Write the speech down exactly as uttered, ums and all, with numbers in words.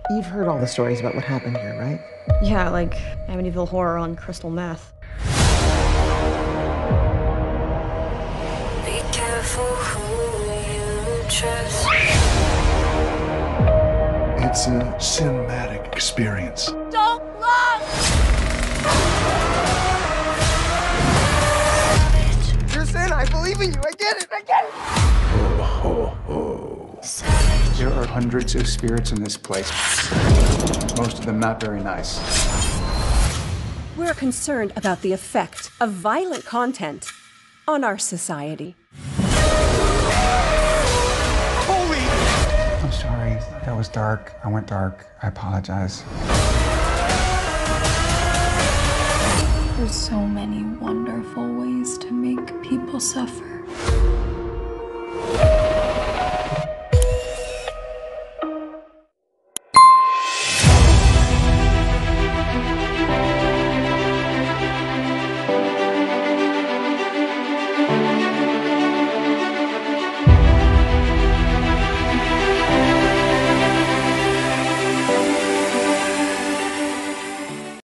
You've heard all the stories about what happened here, right? Yeah, like Amityville Horror on crystal meth. Be careful who you trust. It's a cinematic experience. Don't look! You're Santa, I believe in you, I get it, I get it! Ho, ho, ho. Savage. There are hundreds of spirits in this place. Most of them not very nice. We're concerned about the effect of violent content on our society. Holy! I'm sorry. That was dark. I went dark. I apologize. There's so many wonderful ways to make people suffer.